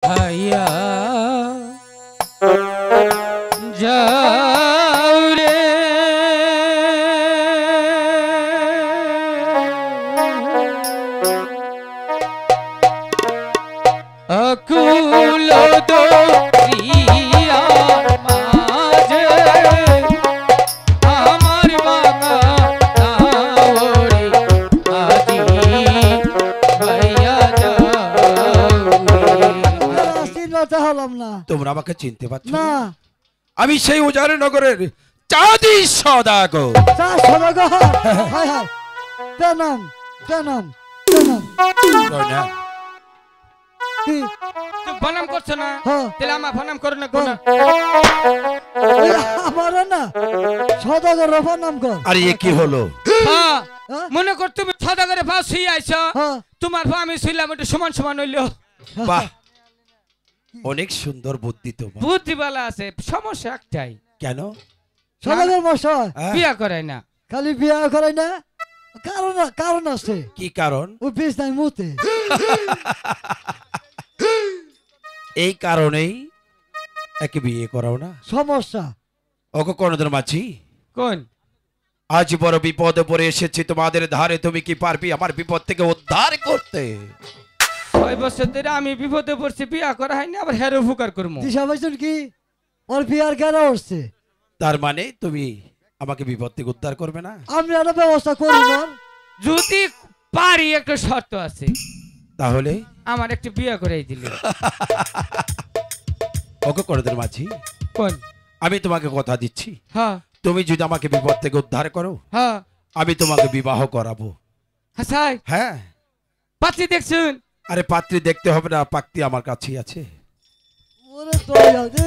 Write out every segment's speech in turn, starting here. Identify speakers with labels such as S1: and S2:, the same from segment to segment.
S1: আইয়া যাও রে আকুল দরিয়া মাঝে আমার বাবা তাওরে আজি ভাইয়া যাও
S2: হলাম না
S3: তোমরা আমাকে চিনতে পারছো
S2: না
S3: আমি সেই উজারে নগরের চাঁদি সদাগর
S2: সদাগর হায় হায় প্রণাম প্রণাম প্রণাম
S3: না
S2: কি
S1: তুই প্রণাম করছ না তাহলে আমার প্রণাম করো না কোন
S2: আমার না সদাগর প্রণাম কর
S3: আরে এ কি হলো
S1: হ্যাঁ মনে কর তুমি সদাগরে পাও শুই আইছো তোমার পা আমি শুইলাম একটু সমান সমান হইলো
S3: বাহ অনেক সুন্দর বুদ্ধি তোমার
S1: বুদ্ধিবালা আছে সমস্যা একটাই
S3: কেন
S2: সদাগর মশাই
S1: বিয়া করায় না
S2: খালি বিয়া করাই না কারণ কারণ আছে
S3: কি কারণ
S2: ও বিষ নাই মুতে
S3: এই কারণেই একে বিয়ে করাও না
S2: সমস্যা
S3: ওকে কোনদের মাঝি
S1: কোন
S3: আজ বড় বিপদে পড়ে এসেছি তোমাদের ধারে তুমি কি পারবি আমার বিপদ থেকে উদ্ধার করতে
S1: 6 বছর ধরে আমি বিপদে পড়ছি বিয়া করা হয়নি আবার হেরো উপকার করব
S2: দিশা পাইছেন কি ওর বিয়ার কেন হচ্ছে
S3: তার মানে তুমি আমাকে বিপদ থেকে উদ্ধার করবে না
S2: আমি একটা ব্যবস্থা করি না
S1: যদি পারি একটা শর্ত আছে
S3: তাহলে
S1: আমার একটা বিয়া করাই দিলে
S3: ওকে কোনদের মাঝি
S1: কোন
S3: আমি তোমাকে কথা দিচ্ছি
S1: হ্যাঁ
S3: তুমি যদি আমাকে বিপদ থেকে উদ্ধার করো
S1: হ্যাঁ
S3: আমি তোমাকে বিবাহ করাবো
S1: হাসাই
S3: হ্যাঁ
S1: পাত্রী দেখছুন
S3: আরে পাত্রী দেখতে হবে না পাত্রী আমার কাছেই আছে
S2: ওরে দয়া দে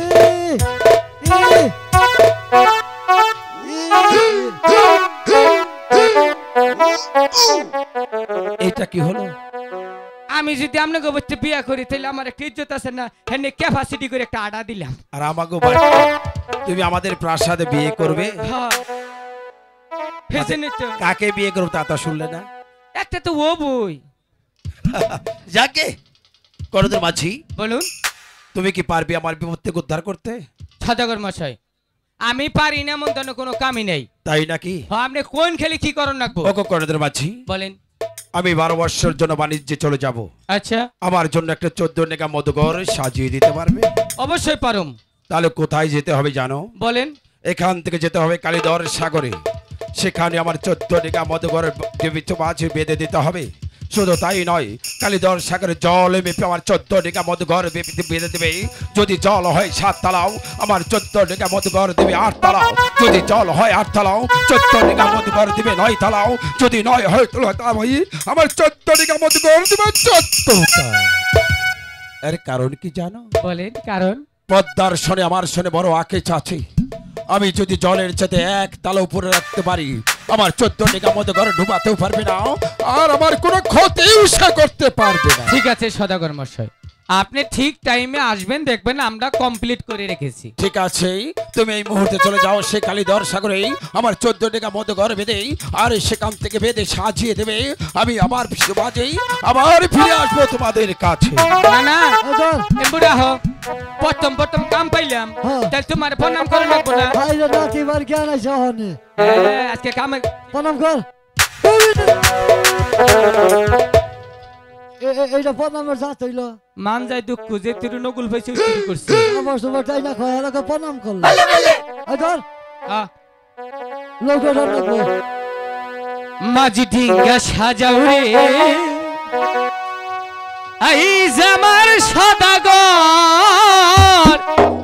S3: এটা কি হলো
S1: আমি যদি আপনাকে বলতে বিয়া করি তাহলে আমার একটা ইজ্জত আছে না হ্যাঁ ক্যাপাসিটি করে একটা আডা দিলাম
S3: আর আমাকে তুমি আমাদের প্রাসাদে বিয়ে করবে
S1: হ্যাঁ ফেসেনে তো
S3: কাকে বিয়ে করবে তা তো শুনলে না
S1: একটা তো ও বই
S3: যাকে কোনদের মাঝি
S1: বলুন
S3: তুমি কি পারবে আমার বিপদ থেকে উদ্ধার করতে
S1: সদাগর মশাই আমি পারি না এমন কোনো কামই নেই
S3: তাই নাকি
S1: আপনি কোন খেলে কি করন রাখবো
S3: ওকে কোনদের মাঝি
S1: বলেন
S3: আমি 12 বছরের জন্য বাণিজ্যে চলে যাব
S1: আচ্ছা
S3: আমার জন্য একটা 14 নেগা মধুঘর সাজিয়ে দিতে পারবে
S1: অবশ্যই পারুম
S3: তাহলে কোথায় যেতে হবে জানো
S1: বলেন
S3: এখান থেকে যেতে হবে কালীধর সাগরে সেখানে আমার 14 নেগা মধুঘর মাঝে বেঁধে দিতে হবে শুধু তাই নয় কালীধর সাগরে জলে মেপে আমার 14 নেগা মধুঘর বেঁধে দেবে যদি জল হয় 7 তালাও আমার 14 নেগা মধুঘর দেবে 8 তালাও যদি জল হয় 8 তালাও 14 নেগা মধুঘর দেবে 9 তালাও যদি 9 হয় তাহলে আমার 14 নেগা মধুঘর দেবে 14 তালাও এর কারণ কি জানো
S1: বলেন কারণ
S3: পদ্মার শনে আমার শনে বড় আকেশ আছে আমি যদি জলের সাথে 1 তালা উপরে রাখতে পারি আমার 14 নেগা মধুঘর ডুবাতেও পারবে না আর আমার কোনো ক্ষতিও সে করতে পারবে না
S1: ঠিক আছে সদাগর মশাই আপনি ঠিক টাইমে আসবেন দেখবেন আমরা কমপ্লিট করে রেখেছি
S3: ঠিক আছে তুমি এই মুহূর্তে চলে যাও সে কালীধর সাগরে আমার 14 নেগা মধুঘর বেঁধে আর সেখান থেকে বেঁধে সাজিয়ে দেবে আমি আবার বাজেই আবার ফিরে আসবো তোমাদের কাছে
S1: না না এমবুড়া হো প্রথম কাম পাইলাম তাই তোমার প্রণাম করে রাখবো না
S2: ভাই রে নাতি বার জ্ঞান আছে হনে
S1: আজকে কামে
S2: প্রণাম কর এইটা প্রণামের জাত হইল
S1: মান যায় দুঃখ যে তুই নকুল পাইছে শুরু করছিস
S2: আমার সময় তাই না কয় এলাকা প্রণাম করলাম ধর লোক রাখবো
S1: মাঝি ঢিঙ্গা সাজাও রে আই জামার সদাগর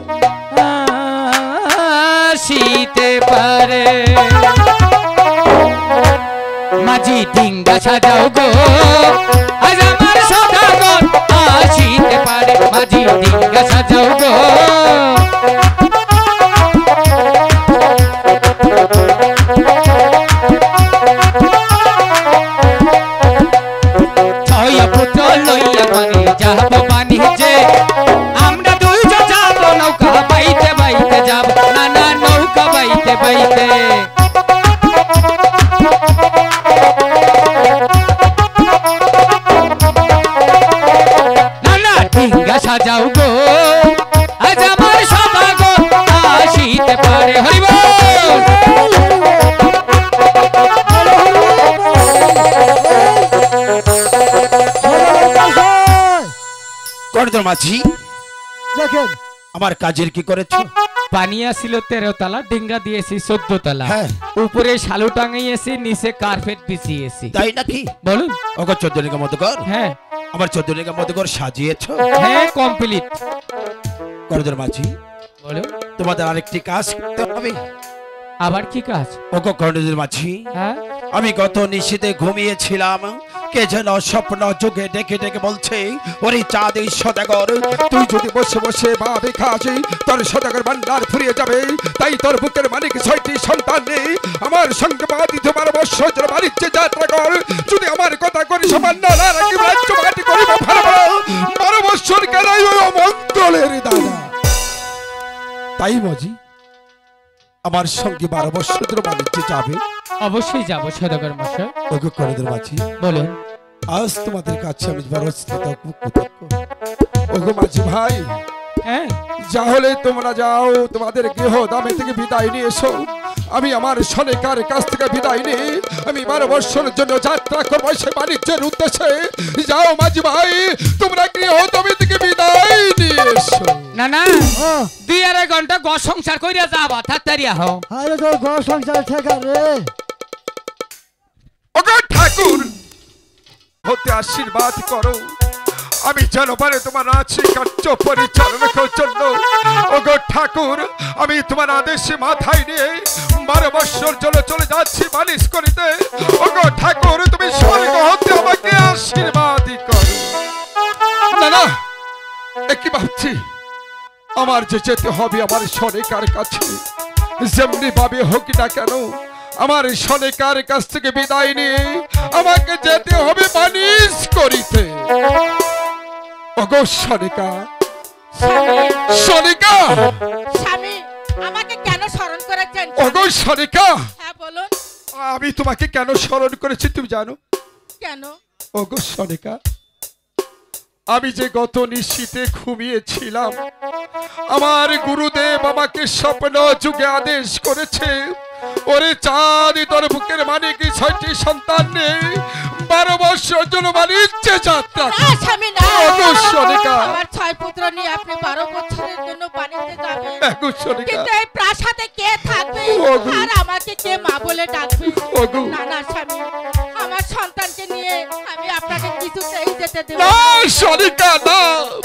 S1: আসিতে পারে মাঝি ঢিঙ্গা সাজাও গো আই জামার সদাগর আসিতে পারে মাঝি ঢিঙ্গা সাজাও গো আমরা দুইজন যাব নৌকা বাইতে বাইতে যাব না না নৌকা বাইতে বাইতে গো আজ আমার সদাগর আসিতে পারে হরি বল
S3: গণধর মাঝি
S2: দেখেন
S3: আমার কাজের কি করেছো?
S1: পানি আসিল 13 তলা, ডিঙ্গা দিয়েছি 14 তলা,
S3: হ্যাঁ।
S1: উপরে শালু টাঙিয়েছি, নিচে কার্পেট বিছিয়েছি।
S3: তাই নাকি?
S1: বলুন।
S3: ওগো 14 টাকা মতো কর।
S1: হ্যাঁ
S3: আমার 14 টাকা মতো কর সাজিয়েছো?
S1: হ্যাঁ কমপ্লিট।
S3: গণধর মাঝি
S1: বলুন।
S3: তোমাদের আরেকটি কাজ করতে হবে।
S1: আবার কি কাজ?
S3: ওগো গণধর মাঝি
S1: হ্যাঁ
S3: আমি গত নিশীতে ঘুমিয়েছিলাম, কে যেন স্বপ্ন যোগে ডেকে ডেকে বলছে, ওরে চাঁদের সদাগর তুই যদি বসে বসে ভাবে খাস তোর সদাগর ভান্ডার ফুরিয়ে যাবে, তাই তোর বুকের মানিক 6টি সন্তান নেই, আমার সঙ্গে বাদি তোমার বৎসর বাণিজ্যে যাত্রা কর, যদি আমার কথা করি সমান না রাখি রাজ্য মাটি করিব ভালো 12 বৎসর কেনাই ওই অমঙ্গলের দাদা। তাই মজি আমার সঙ্গে 12 বৎসর বাণিজ্যে যাবে?
S1: অবশ্যই যাব সদাগর মশাই।
S3: ওগো গণধর মাঝি
S1: বলুন।
S3: আজ তোমাদের কাছে আমি বড় কৃতজ্ঞ। ওগো মাঝি ভাই
S1: হ্যাঁ
S3: যা হলে তোমরা যাও, তোমাদের গৃহ দামে থেকে বিদায় নিয়ে এসো, আমি আমার সনেকার কাছ থেকে বিদায় নিয়ে আমি 12 বৎসরের জন্য যাত্রা করবো সে বাণিজ্যের উদ্দেশ্যে। যাও মাঝি ভাই তোমরা গৃহ দামে থেকে বিদায় নিয়ে এসো।
S1: না না 2-2.5 ঘন্টা ঘর সংসার কইরা যাবা, তাড়াতাড়ি হও।
S2: আরে তোর ঘর সংসার ঠেকা রে।
S3: ওগো ঠাকুর হতে আশীর্বাদ করো, আমি যেন পারে তোমার আছে কার্য পরিচালনা করার জন্য। ওগো ঠাকুর আমি তোমার আদেশে মাথায় নিয়ে 12 বৎসর জন্য চলে যাচ্ছি মালিশ করিতে। ওগো ঠাকুর তুমি স্বর্গ হতে আমাকে আশীর্বাদ করো। না না একই ভাবছি, আমার যে যেতে হবে আমার সনেকার কাছে, যেমনি ভাবে হোক না কেন আমার সনেকার কাছ থেকে বিদায় নিয়ে আমাকে যেতে হবে মালিশ করিতে। ওগো সনিকা, সনিকা
S4: স্বামী আমাকে কেন স্মরণ করেছেন?
S3: ওগো সনিকা
S4: হ্যাঁ বলুন।
S3: আমি তোমাকে কেন স্মরণ করেছি তুমি জানো?
S4: কেন?
S3: ওগো সনিকা আমি যে গত নিশীতে ঘুমিয়েছিলাম, আমার গুরুদেব আমাকে স্বপ্ন যুগে আদেশ করেছে, ওরে চাঁদ তোর বুকের মানিক 6টি সন্তান নেই, 12 বৎসর জন্য বাণিজ্যে যাত্রা।
S4: না স্বামী না,
S3: ওগো সনিকা
S4: আমার 6 পুত্র নিয়ে আপনি 12 বছরের জন্য বাণিজ্যে যাবেন,
S3: ওগো সনিকা
S4: কিন্তু এই প্রাসাদে কে থাকবে
S3: ওগো।
S4: আর আমাকে কে মা বলে ডাকবে?
S3: ওগো।
S4: না না স্বামী, আমার সন্তানকে নিয়ে আমি আপনাকে কিছুতেই যেতে দেব
S3: না সনিকা না,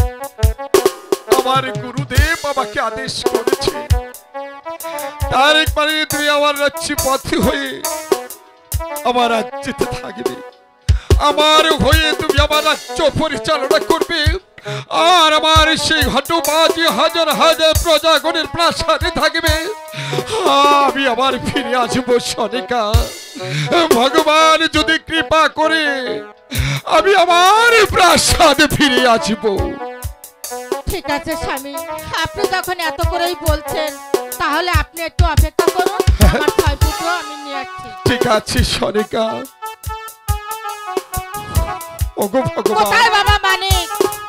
S3: আমার গুরুদেব আমাকে আদেশ করেছে, তার একবারে তুই আমার রাজ্য পথে হয়ে আমার রাজ্যেতে থাকবে, আমার হয়ে তুমি আমার রাজ্য পরিচালনা করবে, আর আমার সেই হটবাজি হাজার হাজার প্রজাগণের প্রাসাদে থাকবে, আমি আবার ফিরে আসবো সনিকা। ভগবান যদি কৃপা করে আমি আমার প্রাসাদে ফিরে আসবো।
S4: ঠিক আছে স্বামী, আপনি যখন এত করেই বলছেন তাহলে আপনি একটু অপেক্ষা করুন, আমার 6 পুত্র আমি নিয়ে আসছি।
S3: ঠিক আছে সনিকা। ওগো ভগবান,
S4: কোথায় বাবা মানিক?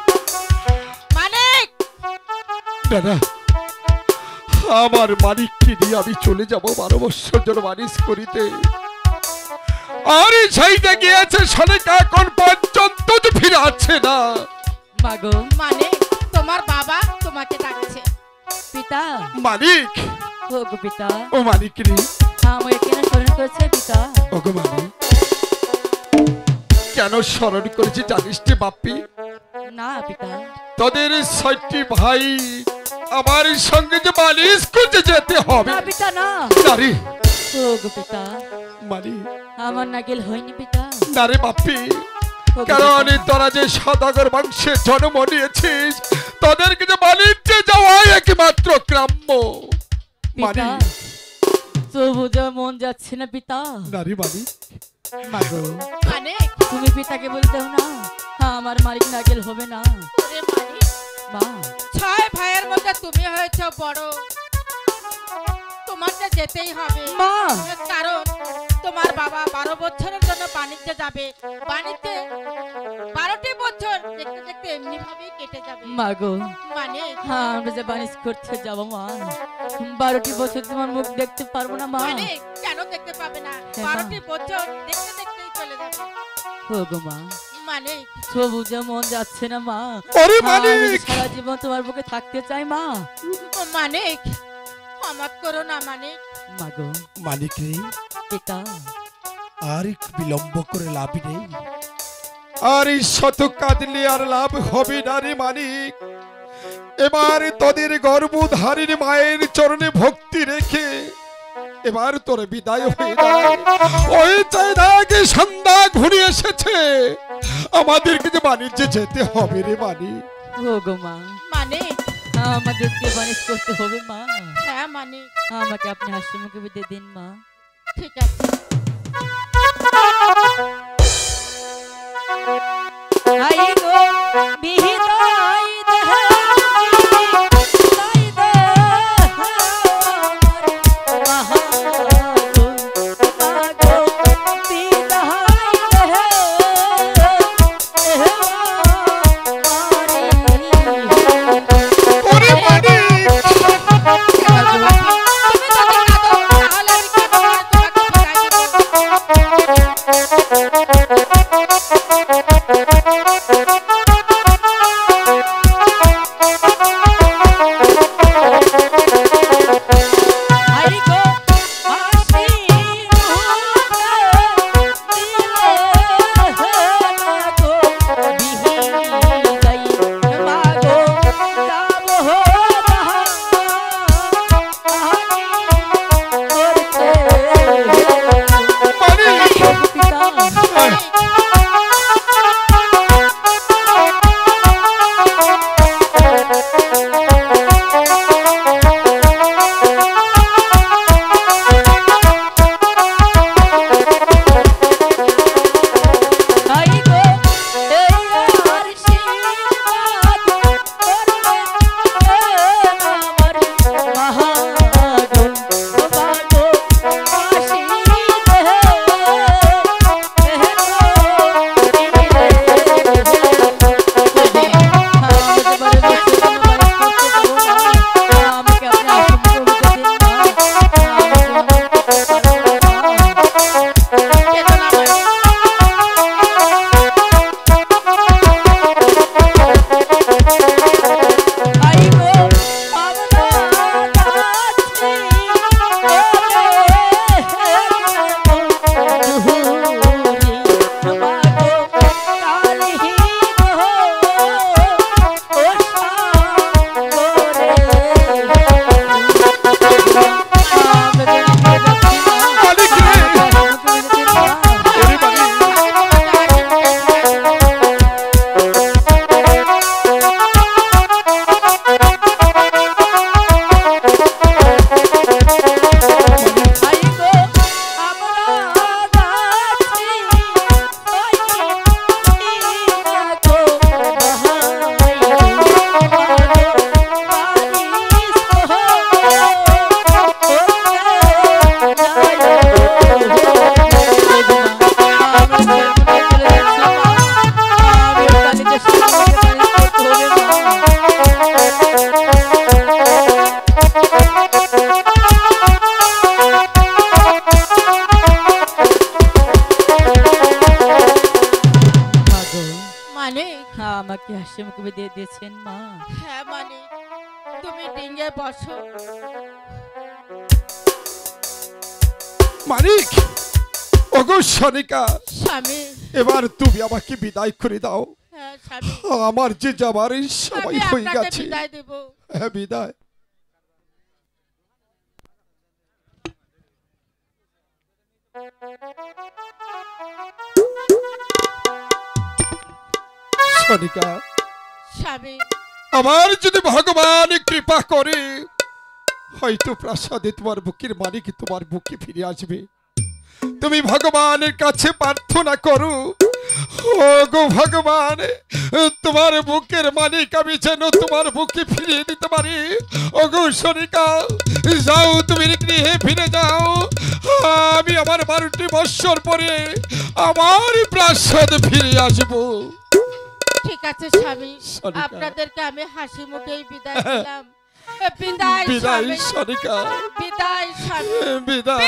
S4: মানিক
S3: দাদা আমার মানিককে নিয়ে আমি চলে যাব 12 বৎসর জন্য মালিশ করিতে, আর সেইটা গিয়েছে সনিকা এখন পর্যন্ত তো ফিরে আসছে না।
S5: মাগো
S4: মানিক তোমার বাবা তোমাকে ডাকছে।
S5: পিতা,
S3: মানিক
S5: ও গো পিতা,
S3: ও মানিক রে,
S5: আমাকে কেন স্মরণ করেছে পিতা?
S3: ওগো মানিক কেন স্মরণ করেছি জানিস রে বাপ্পি?
S5: না পিতা।
S3: তোদের 6টি ভাই আমার সঙ্গে যে মালিশ করতে যেতে হবে।
S5: না পিতা না।
S3: নারে
S5: ও গো পিতা,
S3: মানিক
S5: আমার নাগেল হয়নি পিতা।
S3: নারে বাপ্পি,
S5: ও গো
S3: কারণ
S5: পিতা,
S3: তোরা যে সদাগর বংশে জন্ম নিয়েছিস, তোদেরকে যে বাণিজ্যে যাওয়া একমাত্র গ্রাম্য।
S5: পিতা
S3: মানিক
S5: তবু যে মন যাচ্ছে না পিতা।
S3: নারী মানিক,
S5: মাগো
S4: মানিক
S5: তুমি পিতাকে বলতে না আমার মালিক নাগেল হবে না।
S4: ওরে মানিক,
S5: মা
S4: 6 ভাইয়ের মধ্যে তুমি হয়েছো বড়, তোমার যে যেতেই হবে,
S5: মা
S4: কারণ তোমার বাবা 12 বছরের জন্য বাণিজ্যে যাবে। বাণিজ্যে 12টি বছর দেখতে দেখতে এমনি ভাবেই কেটে যাবে।
S5: মা গো,
S4: মানে
S5: হ্যাঁ আমরা যে বাণিজ্য করতে যাব মা, 12টি বছর তোমার মুখ দেখতে পারবো না মা।
S4: মানে কেন দেখতে পাবে না? 12টি বছর দেখতে দেখতেই চলে যাবে।
S5: ও গো মা,
S4: মানে
S5: সবুজে মন যাচ্ছে না মা।
S3: ওরে
S5: আমি
S3: মানিক
S5: সারা জীবন তোমার বুকে থাকতে চাই মা।
S4: মানে ক্ষমা করো না মানে।
S5: মা গো,
S3: মানিক রে,
S5: পিতা
S3: আর বিলম্ব করে লাভ নেই। আর এই শত কাঁদলে আর লাভ হবে না রে মানিক। এবার তোদের গর্ভধারিণী মায়ের চরণে ভক্তি রেখে এবার তোর বিদায় হয়ে যায়। ওই চাইদাকে সন্ধ্যা ঘুরে এসেছে, আমাদেরকে যে বাণিজ্যে যেতে হবে রে মানিক।
S5: ও গো মা,
S4: মানে
S5: আমাদেরকে বাণিজ্য করতে হবে মা।
S4: হ্যাঁ মানে
S5: আমাকে আপনি হাসি মুখে বিদায় দিন মা।
S4: ঠিক আছে।
S5: আই গো বিদায় দে, বিদায় দে মহা গো, মা গো বিদায় দে
S3: ওরে মানিক,
S4: চলো বাপি, তুমি যদি কাঁদো তাহলে আমি কি করে তোমাকে বিদায়
S5: আমাকে হাসি মুখে বিদায় দিয়েছেন মা।
S4: হ্যাঁ মানে তুমি ডিঙ্গে বসো।
S3: মানিক, ওগো সনিকা,
S4: স্বামী
S3: এবার তুমি আমাকে বিদায় করে দাও।
S4: হ্যাঁ স্বামী,
S3: আমার যে যাবার সময়
S4: আমি
S3: হয়ে
S4: আপনাকে
S3: গেছে।
S4: বিদায় দেব।
S3: হ্যাঁ, বিদায়। সনিকা,
S4: স্বামী
S3: আমার যদি ভগবান কৃপা করে হয়তো প্রাসাদে তোমার বুকের মানিক তোমার বুকে ফিরে আসবে। তুমি ভগবানের কাছে প্রার্থনা করো, ও গো ভগবান, তোমার বুকের মানিক আমি যেন তোমার বুকে ফিরিয়ে দিতে পারি। ও গো সনিকা, যাও, তুমি গৃহে ফিরে যাও। আমি আমার 12টি বৎসর পরে আমার প্রাসাদ ফিরে আসবো।
S4: ঠিক আছে স্বামী, আপনাদেরকে আমি হাসি মুখেই বিদায় দিলাম। বিদায়
S3: বিদায়
S4: স্বামী,
S3: সনিকা,
S4: বিদায় স্বামী,
S3: বিদায়।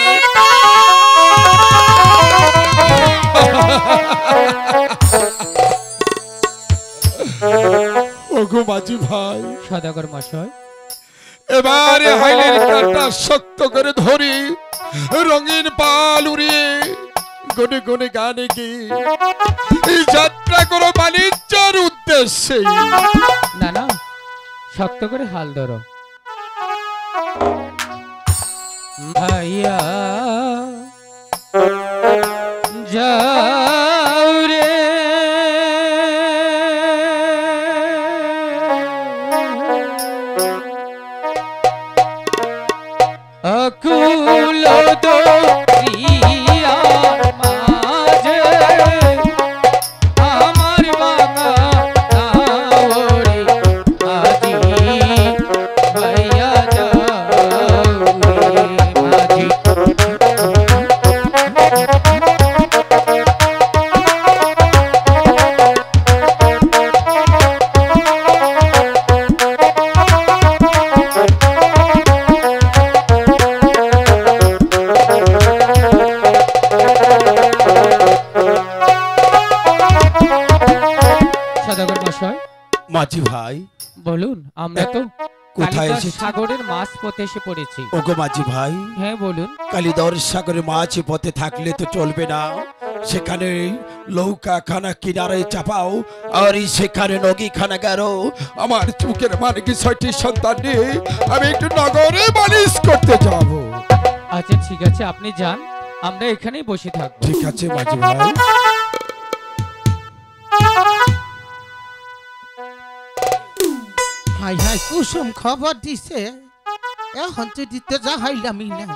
S3: ওগো মাঝি ভাই,
S1: সদাগর মশাই,
S3: এবারে হাইলের কাঁটা শক্ত করে ধরি, রঙিন পাল উড়িয়ে গনে গনে গানে কি এই যাত্রা করো বাণিজ্যের উদ্দেশ্যে।
S1: না না, শক্ত করে হাল ধরো। ভাইয়া যাও রে, অকুল দরিয়ার মাঝে আমার বাবা যাও রে, আজি ভাইয়া যাও রে মাঝি। সদাগর মশাই,
S3: মাঝি ভাই
S1: বলুন। আমরা তো
S3: কোথায়
S1: কালিদাস
S3: এসেছি?
S1: সাগরের মাছ পথে এসে পড়েছি।
S3: ওগো মাঝি ভাই,
S1: হ্যাঁ বলুন।
S3: কালিদর সাগরে মাছ পথে থাকলে তো চলবে না, সেখানে নৌকা খানা কিনারে চাপাও, আর সেখানে নগি খানা গারো। আমার চোখের মানে কি 6টি সন্তান নিয়ে আমি একটু নগরে বালিশ করতে যাব।
S1: আচ্ছা ঠিক আছে, আপনি যান, আমরা এখানেই বসে থাকবো।
S3: ঠিক আছে মাঝি ভাই।
S6: হাই হাই কুসুম খবর দিছে, এখন তো দিতে যা হাইলামই না।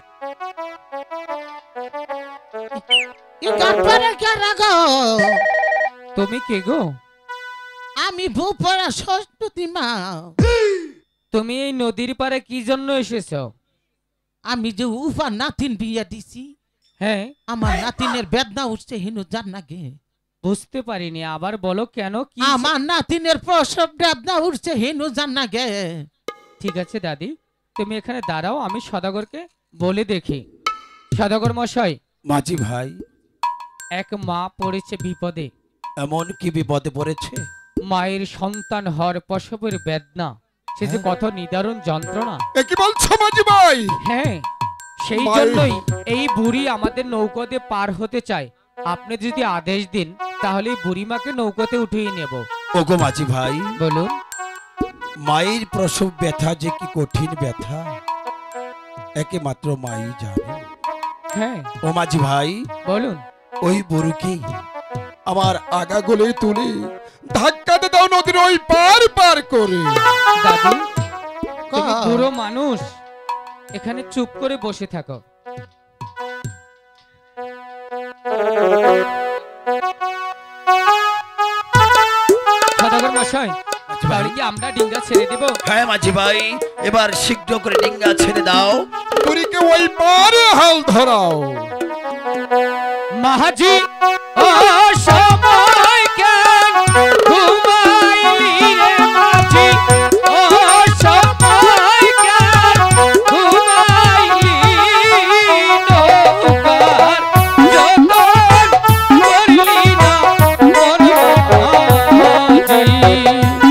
S1: তুমি কে গো?
S6: আমি ভূপরা সরস্বতী মা।
S1: তুমি এই নদীর পারে কি জন্য এসেছো?
S6: আমি যে উফার নাতিন বিয়া দিছি,
S1: হ্যাঁ,
S6: আমার নাতিনের বেদনা উঠছে, হিনু জান না গে।
S1: বুঝতে পারিনি, আবার বলো কেন? কি?
S6: আমার নাতিনের প্রসব বেদনা উঠছে, হিনু জান না গে।
S1: ঠিক আছে দাদি, তুমি এখানে দাঁড়াও, আমি সদাগরকে বলে দেখি। সদাগর মশাই,
S3: মাঝি ভাই,
S1: এক মা পড়েছে বিপদে।
S3: এমন কি বিপদে পড়েছে?
S1: মায়ের সন্তান হওয়ার প্রসবের বেদনা, সে যে কত নিদারুণ যন্ত্রণা।
S3: এ কি বলছো মাঝি ভাই?
S1: হ্যাঁ, সেই
S3: মায়ের-
S1: জন্যই এই বুড়ি আমাদের নৌকাতে পার হতে চায়। আপনি যদি আদেশ দিন তাহলে এই বুড়িমাকে নৌকাতে উঠিয়ে নেব।
S3: ওগো মাঝি ভাই,
S1: বলুন।
S3: মায়ের প্রসব ব্যথা যে কি কঠিন ব্যথা, একমাত্র মাই জানে।
S1: হ্যাঁ
S3: ও মাঝি ভাই,
S1: বলুন।
S3: ওই বুড়িকে আমার আগা গলে তুলে ধাক্কাতে দাও নদীর ওই পার পার করে।
S1: দাদু, তুমি
S6: কা-
S1: বুড়ো মানুষ, এখানে চুপ করে বসে থাকো। সদাগর মশাই, তাহলে কি আমরা ডিঙ্গা ছেড়ে দেব?
S3: হ্যাঁ মাঝি ভাই, এবার শীঘ্র করে ডিঙ্গা ছেড়ে দাও, বুড়িকে ওই পারে হাল ধরাও।
S1: মাহাজি ও সময় কেন ঘুমাইলি রে মাঝি, ও সময় কেন ঘুমাইলি, নৌকার যতন করলি না মন মাঝি।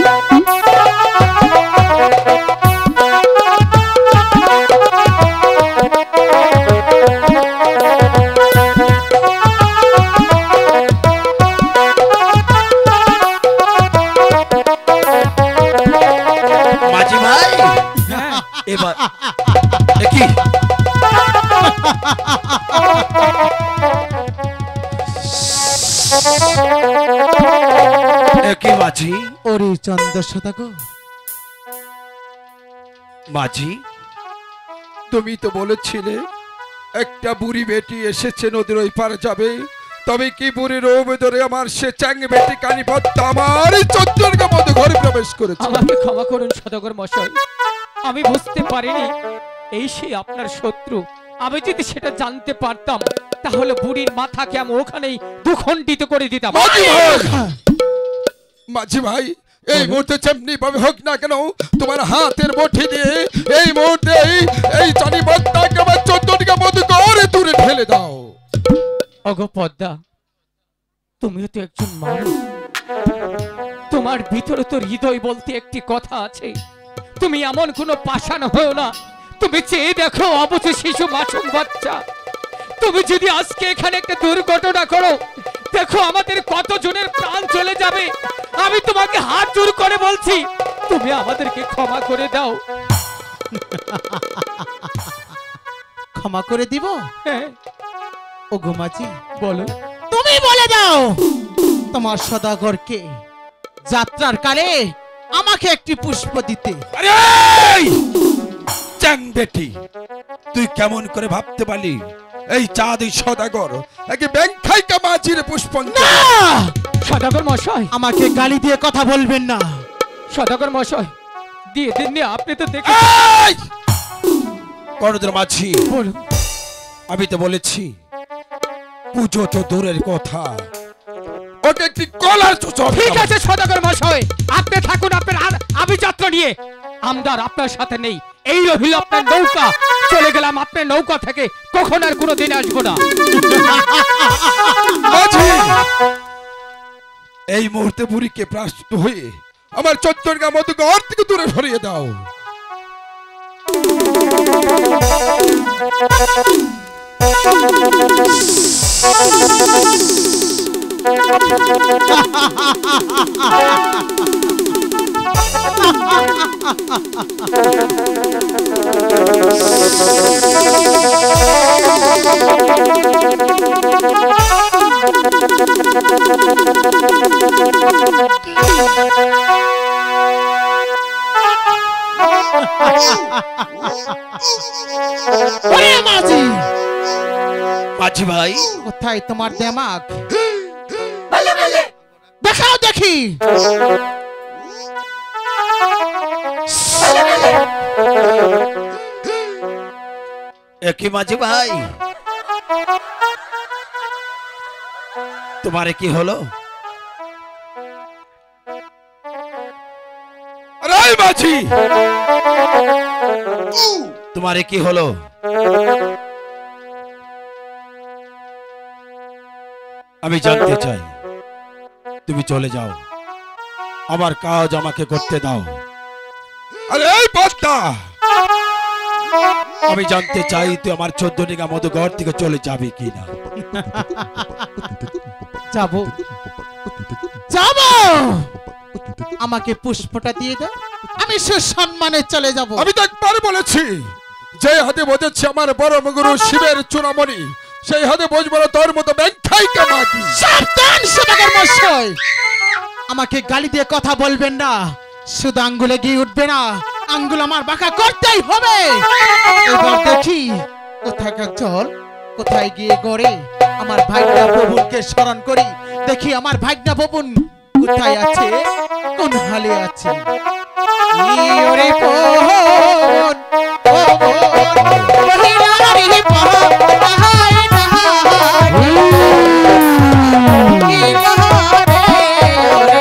S3: মাঝি ভাই, এবার কি একই মাঝি?
S6: ওরে চন্দ্র সদাগর,
S3: মাঝি, তুমি তো বলেছিলে একটা বুড়ি বেটি এসেছে নদীর ওই পার যাবে, তবে কি বুড়ির রোবে ধরে আমার সে চ্যাং বেটি কানিপত্তা আমার 14 মধ্যে ঘরে প্রবেশ করেছে।
S1: আমাকে ক্ষমা করুন সদাগর মশাই, আমি বুঝতে পারিনি এই সেই আপনার শত্রু, আমি যদি সেটা জানতে পারতাম তাহলে বুড়ির মাথাকে আমি ওখানেই দুখণ্ডিত করে দিতাম।
S3: মাঝি ভাই, এই মুহূর্তে যেমনি ভাবে হোক না কেন তোমার হাতের মুঠি দিয়ে এই মুহূর্তে এই চানি বদ্দাকে আমার 14 টাকা মধু করে দূরে ঢেলে দাও।
S1: ওগো পদ্মা, তুমিও তো একজন মানুষ, তোমার ভিতরে তো হৃদয় বলতে একটি কথা আছে। তুমি এমন কোনো পাষাণ হও না। তুমি চেয়ে দেখো অবুঝ শিশু মাসুম বাচ্চা। তুমি যদি আজকে এখানে একটা দুর্ঘটনা করো, দেখো আমাদের কতজনের প্রাণ চলে যাবে। আমি তোমাকে হাত জোড় করে বলছি, তুমি আমাদেরকে ক্ষমা করে দাও।
S6: ক্ষমা করে দিব?
S1: হ্যাঁ।
S6: ও গোমাজি,
S1: বলো।
S6: তুমি বলে দাও তোমার সদাগরকে যাত্রার কালে আমাকে একটি পুষ্প দিতে।
S3: আরে চ্যাং বেটি, তুই কেমন করে ভাবতে পারলি এই চাঁদ সদাগর একে ব্যাংখাইকা মাঝির পুষ্পাঞ্জলি?
S6: না,
S1: সদাগর মশাই,
S6: আমাকে গালি দিয়ে কথা বলবেন না।
S1: সদাগর মশাই দিয়ে দিননি, আপনি তো দেখে।
S3: করদের মাঝি,
S1: বলুন।
S3: আমি তো বলেছি পুজো তো দূরের কথা, ওটা একটি কলার চুচো।
S1: ঠিক আছে সদাগর মশাই, আপনি থাকুন আপনার আমি যাত্রা নিয়ে। আমদার আপনার সাথে নেই। এই রহিল আপনার নৌকা, চলে গেলাম আপনার নৌকা থেকে, কখন আর কোনোদিন আসবো না।
S3: মাঝি, এই মুহূর্তে বুড়িকে প্রাশ্চিত্য হয়ে আমার 14 টাকা মধু ঘর থেকে দূরে সরিয়ে দাও। মাঝি ভাই,
S6: কোথায় তোমার দেমাগ? দেখাও দেখি।
S3: একই মাঝি ভাই, তোমারে কি হলো? আরে মাঝি, তোমারে কি হলো? আমি জানতে চাই। তুমি চলে যাও, আমার কাজ আমাকে করতে দাও। আরে এই পদ্মা, আমি জানতে চাই তুই আমার 14 টাকা মতো ঘর থেকে চলে যাবি কিনা।
S6: যাব যাব, আমাকে পুষ্পটা দিয়ে দাও, আমি সুসম্মানে চলে যাব।
S3: আমি তো একবার বলেছি, যে হাতে বজেছে আমার বড় গুরু শিবের চূড়ামণি, সেই হাতে বজবো না তোর মতো ব্যাংখাইকা মাগি।
S6: সাবধান সদাগর মশাই, আমাকে গালি দিয়ে কথা বলবেন না। শুধু আঙ্গুলে গিয়ে উঠবে না, আঙ্গুল আমার বাঁকা করতেই হবে। এবার দেখি কোথাকার জল কোথায় গিয়ে গড়ে। আমার ভাইনা ববুনকে স্মরণ করি, দেখি আমার ভাইনা ববুন কোথায় আছে, কোন হালে আছে। ওরে বোন, ও বোন, মহিলারি পহন, আহাই নাহাই, কি লহরে ওরে।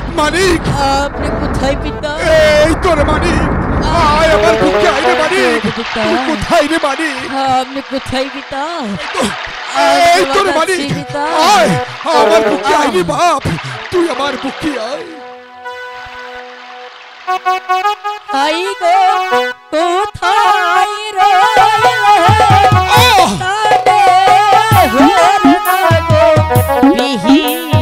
S3: মানিক
S5: আপনি কোথায় পিতা?
S3: এই তোর মানিক আয় আমার বুকে আয় রে মানিক
S5: পিতা
S3: তুই কোথায় রে মানিক
S5: আপনি কোথায় পিতা?
S3: এই তোর মানিক
S5: পিতা
S3: আয় আমার বুকে আয় রে বাপ তুই আমার বুকে আয়
S5: হাই গো কোথায় রইলে
S3: আহ!
S5: তারে হল না গো বিহি